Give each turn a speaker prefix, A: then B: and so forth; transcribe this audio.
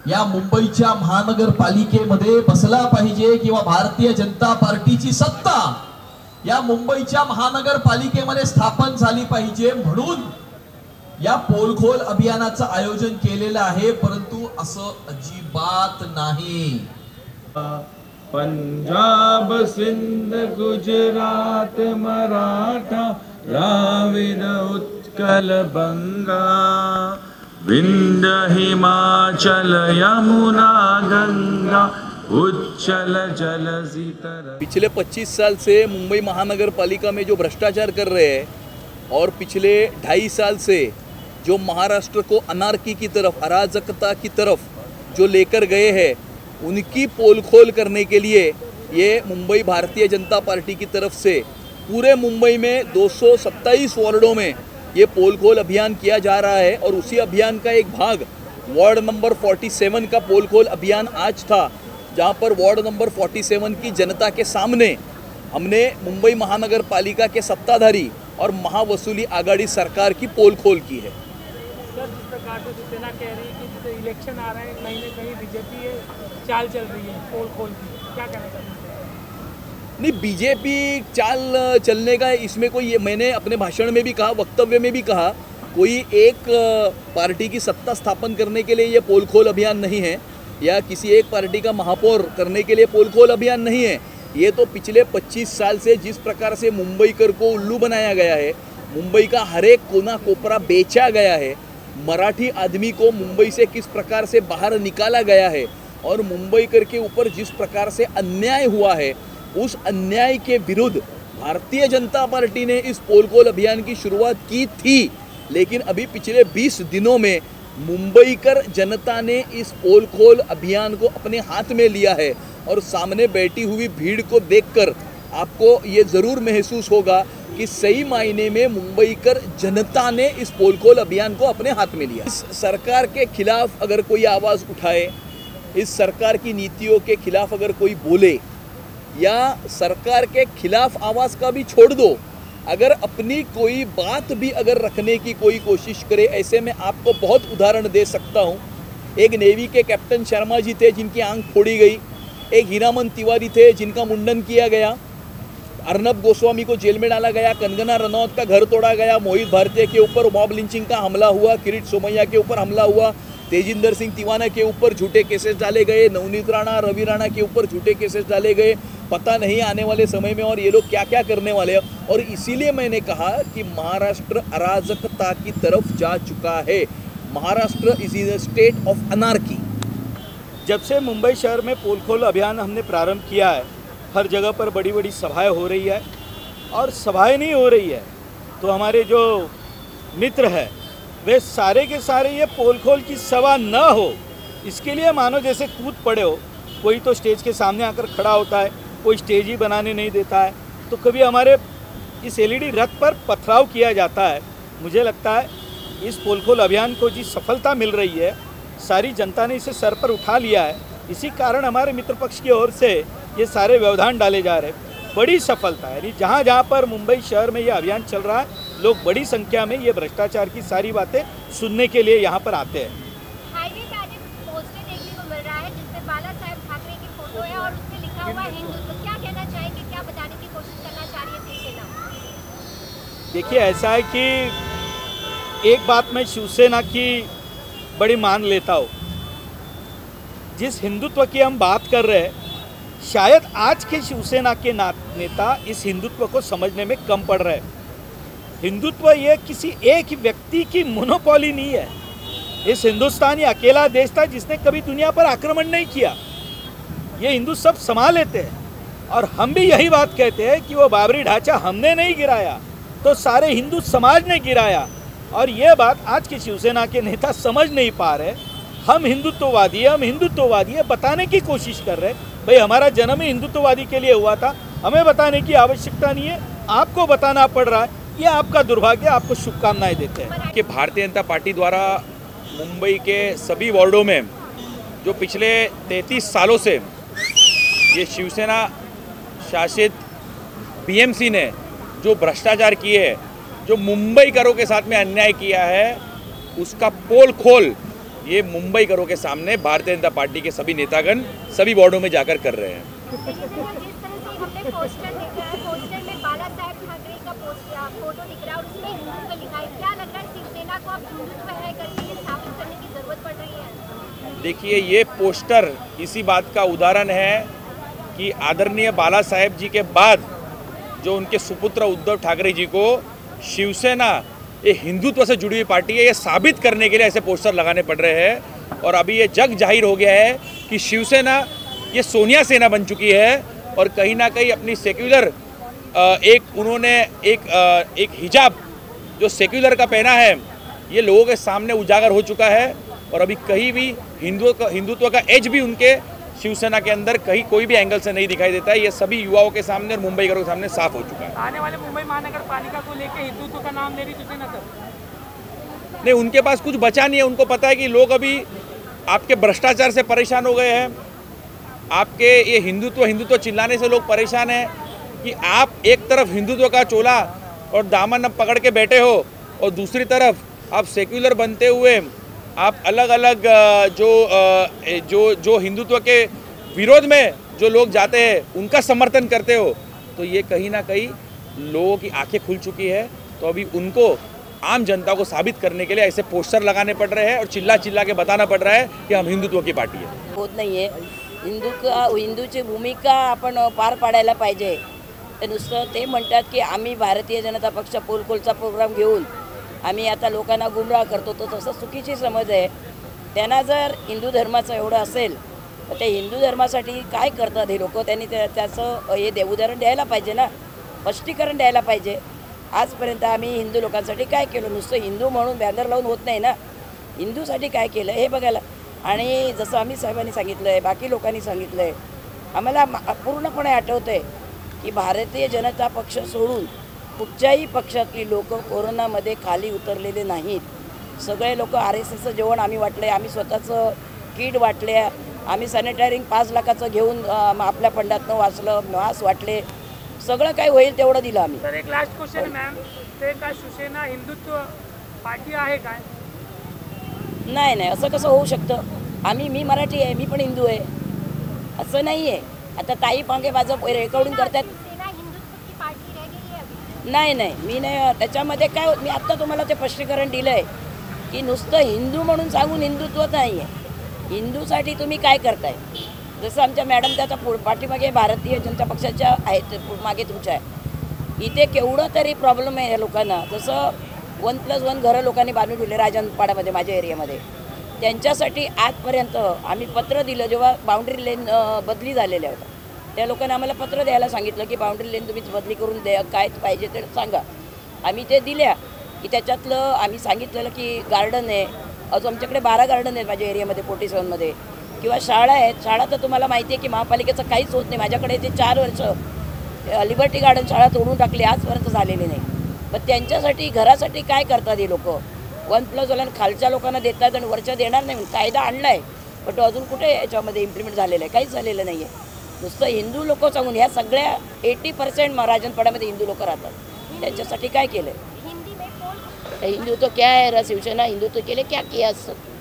A: या मुंबईच्या महानगरपालिकेमध्ये बसला पाहिजे किंवा भारतीय जनता पार्टीची सत्ता या मुंबईच्या महानगरपालिकेमध्ये स्थापन झाली पाहिजे म्हणून या पोलखोल अभियानाचं आयोजन केलेलं आहे। परंतु असं अजिबात नाही।
B: पंजाब सिंध गुजरात मराठा द्राविड उत्कल बंगा विंध्य हिमाचल यमुना गंगा उच्चल जलधि तरंगा।
C: पिछले 25 साल से मुंबई महानगरपालिका में जो भ्रष्टाचार कर रहे हैं और पिछले 2.5 साल से जो महाराष्ट्र को अनार्की की तरफ, अराजकता की तरफ जो लेकर गए हैं, उनकी पोलखोल करने के लिए ये मुंबई भारतीय जनता पार्टी की तरफ से पूरे मुंबई में 227 वार्डों में ये पोलखोल अभियान किया जा रहा है। और उसी अभियान का एक भाग वार्ड नंबर 47 का पोलखोल अभियान आज था, जहां पर वार्ड नंबर 47 की जनता के सामने हमने मुंबई महानगर पालिका के सत्ताधारी और महावसूली आघाड़ी सरकार की पोलखोल की है।
D: सर, जिस प्रकार से शिवसेना कह रही है कि इलेक्शन आ रहे हैं, कहीं ना कहीं बीजेपी चाल चल रही है पोलखोल की, क्या कहना चाहते हैं?
C: नहीं, बीजेपी चाल चलने का इसमें कोई, ये मैंने अपने भाषण में भी कहा, वक्तव्य में भी कहा, कोई एक पार्टी की सत्ता स्थापन करने के लिए ये पोलखोल अभियान नहीं है, या किसी एक पार्टी का महापौर करने के लिए पोलखोल अभियान नहीं है। ये तो पिछले 25 साल से जिस प्रकार से मुंबईकर को उल्लू बनाया गया है, मुंबई का हर एक कोना कोपरा बेचा गया है, मराठी आदमी को मुंबई से किस प्रकार से बाहर निकाला गया है और मुंबईकर के ऊपर जिस प्रकार से अन्याय हुआ है, उस अन्याय के विरुद्ध भारतीय जनता पार्टी ने इस पोलखोल अभियान की शुरुआत की थी। लेकिन अभी पिछले 20 दिनों में मुंबईकर जनता ने इस पोलखोल अभियान को अपने हाथ में लिया है और सामने बैठी हुई भीड़ को देखकर आपको ये ज़रूर महसूस होगा कि सही मायने में मुंबईकर जनता ने इस पोलखोल अभियान को अपने हाथ में लिया। इस सरकार के खिलाफ अगर कोई आवाज़ उठाए, इस सरकार की नीतियों के खिलाफ अगर कोई बोले, या सरकार के खिलाफ आवाज़ का भी छोड़ दो, अगर अपनी कोई बात भी अगर रखने की कोई कोशिश करे, ऐसे में आपको बहुत उदाहरण दे सकता हूँ। एक नेवी के कैप्टन शर्मा जी थे जिनकी आंख फोड़ी गई, एक हीरामन तिवारी थे जिनका मुंडन किया गया, अर्नब गोस्वामी को जेल में डाला गया, कंगना रनौत का घर तोड़ा गया, मोहित भारतीय के ऊपर मॉब लिंचिंग का हमला हुआ, किरीट सोमैया के ऊपर हमला हुआ, तेजिंदर सिंह तिवाना के ऊपर झूठे केसेस डाले गए, नवनीत राणा, रवि राणा के ऊपर झूठे केसेस डाले गए। पता नहीं आने वाले समय में और ये लोग क्या क्या करने वाले हैं। और इसीलिए मैंने कहा कि महाराष्ट्र अराजकता की तरफ जा चुका है। Maharashtra is in state of anarchy.
E: जब से मुंबई शहर में पोलखोल अभियान हमने प्रारंभ किया है, हर जगह पर बड़ी बड़ी सभाएं हो रही है, और सभाएं नहीं हो रही है तो हमारे जो मित्र हैं वे सारे के सारे ये पोलखोल की सभा न हो इसके लिए मानो जैसे कूद पड़े हो। कोई तो स्टेज के सामने आकर खड़ा होता है, कोई स्टेज ही बनाने नहीं देता है, तो कभी हमारे इस एलईडी रथ पर पथराव किया जाता है। मुझे लगता है इस पोलखोल अभियान को जिस सफलता मिल रही है, सारी जनता ने इसे सर पर उठा लिया है। इसी कारण हमारे मित्र पक्ष की ओर से ये सारे व्यवधान डाले जा रहे हैं। बड़ी सफलता है, यानी जहाँ जहाँ पर मुंबई शहर में ये अभियान चल रहा है, लोग बड़ी संख्या में ये भ्रष्टाचार की सारी बातें सुनने के लिए यहाँ पर आते हैं।
F: हाईवे पे आज एक पोस्टर देखने को मिल रहा है जिसमें बाला साहेब ठाकरे की फोटो है और उसमें लिखा हुआ है हिंदुत्व। क्या कहना चाहेंगे, क्या बताने की कोशिश करना चाह रही है शिवसेना?
E: देखिए, ऐसा है कि एक बात मैं शिवसेना की बड़ी मान लेता हूँ। जिस हिंदुत्व की हम बात कर रहे हैं, शायद आज के शिवसेना के नेता इस हिंदुत्व को समझने में कम पड़ रहे हैं। हिंदुत्व ये किसी एक व्यक्ति की मोनोपोली नहीं है। इस हिंदुस्तान ये अकेला देश था जिसने कभी दुनिया पर आक्रमण नहीं किया। ये हिंदू सब संभाल लेते हैं और हम भी यही बात कहते हैं कि वो बाबरी ढांचा हमने नहीं गिराया तो सारे हिंदू समाज ने गिराया। और ये बात आज के शिवसेना के नेता समझ नहीं पा रहे। हम हिंदुत्ववादी है, हम हिंदुत्ववादी है बताने की कोशिश कर रहे हैं। भाई, हमारा जन्म ही हिंदुत्ववादी के लिए हुआ था, हमें बताने की आवश्यकता नहीं है, आपको बताना पड़ रहा है। ये आपका दुर्भाग्य, आपको शुभकामनाएं देते हैं।
C: कि भारतीय जनता पार्टी द्वारा मुंबई के सभी वार्डों में जो पिछले 33 सालों से ये शिवसेना शासित बीएमसी ने जो भ्रष्टाचार किए हैं, जो मुंबईकरों के साथ में अन्याय किया है, उसका पोल खोल ये मुंबईकरों के सामने भारतीय जनता पार्टी के सभी नेतागण सभी वार्डों में जाकर कर रहे हैं।
F: जिस तरह से हमने पोस्टर देखा है, पोस्टर में बाला साहेब ठाकरे का फोटो दिख रहा है और उसमें हिंदुत्व लिखा है। क्या लग रहा है शिवसेना को अब हिंदुत्व है करके ये साबित करने की जरूरत पड़ रही है?
C: देखिए, ये पोस्टर इसी बात का उदाहरण है कि आदरणीय बाला साहेब जी के बाद जो उनके सुपुत्र उद्धव ठाकरे जी को शिवसेना ये हिंदुत्व से जुड़ी हुई पार्टी है, ये साबित करने के लिए ऐसे पोस्टर लगाने पड़ रहे हैं। और अभी ये जग जाहिर हो गया है कि शिवसेना ये सोनिया सेना बन चुकी है और कहीं ना कहीं अपनी सेक्युलर उन्होंने एक हिजाब जो सेक्युलर का पहना है, ये लोगों के सामने उजागर हो चुका है। और अभी कहीं भी हिंदुत्व का एज भी उनके शिवसेना के अंदर कहीं कोई भी एंगल से नहीं दिखाई देता है। ये सभी युवाओं के सामने और मुंबईकरों के सामने साफ हो चुका है।
D: आने वाले मुंबई महानगर पालिका को लेकर हिंदुत्व का नाम ले रही शिवसेना सर?
C: नहीं, उनके पास कुछ बचा नहीं है। उनको पता है कि लोग अभी आपके भ्रष्टाचार से परेशान हो गए हैं, आपके ये हिंदुत्व चिल्लाने से लोग परेशान हैं कि आप एक तरफ हिंदुत्व का चोला और दामन पकड़ के बैठे हो और दूसरी तरफ आप सेक्युलर बनते हुए आप अलग अलग जो हिंदुत्व के विरोध में जो लोग जाते हैं उनका समर्थन करते हो। तो ये कहीं ना कहीं लोगों की आंखें खुल चुकी है। तो अभी उनको आम जनता को साबित करने के लिए ऐसे पोस्टर लगाने पड़ रहे हैं और चिल्ला चिल्ला के बताना पड़ रहा है कि हम हिंदुत्व की पार्टी है।
G: होत नाही आहे हिंदूची भूमिका आपण पार पाडायला पाहिजे। तर नुसतं ते म्हणतात की आम्ही भारतीय जनता पक्ष पोलखोलचा प्रोग्राम घेऊन आम्ही आता लोकांना गुमराह करतो, तो तसं चुकीची समज आहे। त्यांना जर हिंदू धर्माचं एवढं असेल तर ते हिंदू धर्मासाठी काय करतात हे लोक, त्यांनी त्याचं हे उदाहरण द्यायला पाहिजे ना, स्पष्टीकरण द्यायला पाहिजे। आजपर्यंत आम्ही हिंदू लोकांसाठी काय केलं, नुसतं हिंदू म्हणून बॅनर लावून होत नाही ना, हिंदूसाठी काय केलं हे बघायला। आणि जसं आम्ही साहेबांनी सांगितलं आहे, बाकी लोकांनी सांगितलं आहे, आम्हाला पूर्णपणे आठवतं आहे की भारतीय जनता पक्ष सोडून कुठच्याही पक्षातली लोक कोरोनामध्ये खाली उतरलेले नाहीत। सगळे लोक RSSचं जेवण आम्ही वाटले, आम्ही स्वतःचं किट वाटले, आम्ही सॅनिटायझिंग 5 लाखाचं घेऊन आपल्या फंडातनं वाचलं, मास्क वाटले, सगळं काय होईल तेवढं दिलं आम्ही।
D: सर एक लास्ट क्वेश्चन मॅम, ते का शिवसेना हिंदुत्व पार्टी आहे काय?
G: नाही नाही, असं कसं होऊ शकतं? मी मराठी आहे, मी पण हिंदू आहे, असं नाही आहे। आता ताई पांगे माझं रेकॉर्डिंग करतात।
F: शिवसेना हिंदुत्व की पार्टी रह गई है अभी?
G: नाही नाही, मी नाही, त्याच्यामध्ये काय मी आत्ता तुम्हाला ते स्पष्टीकरण दिलं आहे की नुसतं हिंदू म्हणून सांगून हिंदुत्व नाही आहे। हिंदूसाठी तुम्ही काय करताय? जसं आमच्या मॅडम त्याचा पाठीमागे भारतीय जनता पक्षाच्या आहेत, मागे तुमच्या इथे केवढं तरी प्रॉब्लेम आहे या लोकांना। जसं 1+1 घरं लोकांनी बांधून ठेवले राजनपाड्यामध्ये, माझ्या एरियामध्ये, त्यांच्यासाठी आजपर्यंत आम्ही पत्र दिलं। जेव्हा बाउंड्री लेन बदली झालेल्या होत्या त्या लोकांनी आम्हाला पत्र द्यायला सांगितलं की बाउंड्री लेन तुम्ही बदली करून द्या, काय पाहिजे ते सांगा। आम्ही ते दिल्या की त्याच्यातलं आम्ही सांगितलेलं की गार्डन आहे, अजून आमच्याकडे 12 गार्डन आहेत माझ्या एरियामध्ये 47मध्ये, किंवा शाळा आहेत। शाळा तर तुम्हाला माहिती आहे की महापालिकेचं काहीच होत नाही। माझ्याकडे ते 4 वर्ष लिबर्टी गार्डन शाळा तोडून टाकली, आजपर्यंत झालेली नाही। पण त्यांच्यासाठी घरासाठी काय करतात हे लोक? 1+1 खालच्या लोकांना देतात आणि वरच्या देणार नाही। कायदा आणला आहे पण तो अजून कुठे याच्यामध्ये इम्प्लिमेंट झालेला आहे? काहीच झालेलं नाही आहे। नुसतं हिंदू लोक सांगून ह्या सगळ्या 80% राजनपाड्यामध्ये हिंदू लोक राहतात, त्यांच्यासाठी काय केलं?
F: हिंदी में पोल
G: हिंदुत्व क्या है? शिवसेना हिंदुत्व के लिए क्या किया?